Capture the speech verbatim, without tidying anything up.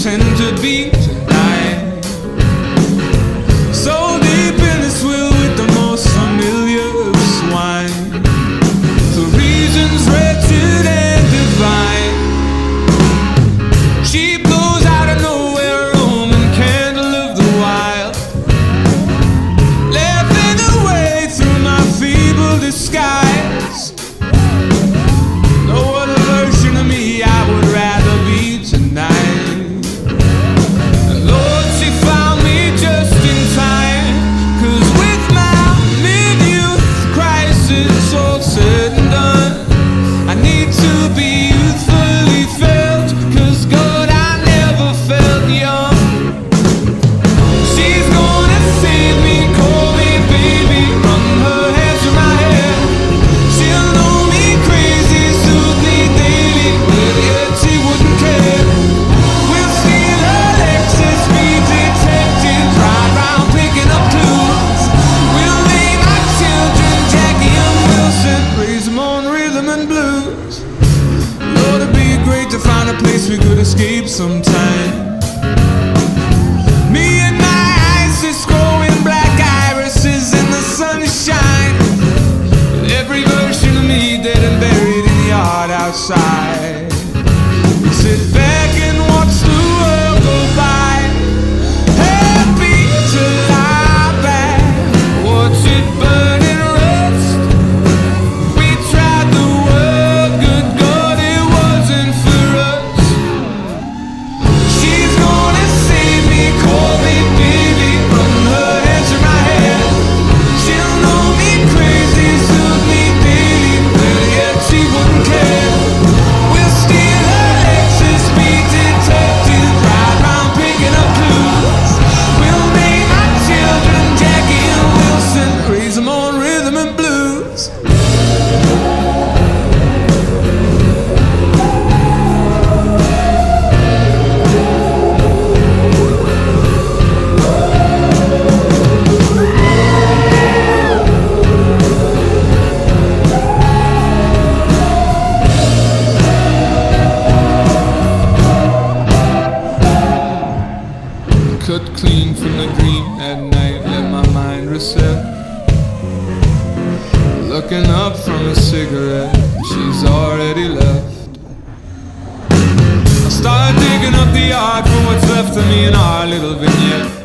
pretend to be tonight. So deep in this will with the most familiar swine, for reasons wretched and divine. She blows out of nowhere, Roman candle of the wild, laughing away through my feeble disguise. No other version of me I would rather be tonight. And Lord, she found me just in time, 'cause with my mid-youth crisis all said and done, I need to be youthfully felt, 'cause God, I never felt young. She's gonna save me, call me baby, run her hands through my hair. She'll know me crazy, soothe me daily, but yet she wouldn't care. We'll steal her Lexus, be detectives, ride round picking up clues. We'll name our children Jackie and Wilson, raise them on rhythm and blues. Lord, it'd be great to find a place we could escape sometime. Me and my eyes just growing black irises in the sunshine. Every version of me dead and buried in the yard outside. We sit back and watch the world go by, happy to lie back, watch it burn and rust. We tried the world, good God, it wasn't for us. She's gonna save me, call me baby, run her hands through my hair. She'll know me crazy, soothe me daily, but yet she wouldn't care. We'll steal her Lexus, be detectives, ride round picking up clues. We'll name our children Jackie and Wilson, raise them on rhythm and blues. Cut clean from the dream at night, let my mind reset. Looking up from a cigarette, she's already left. I start digging up the yard for what's left of me in our little vignette.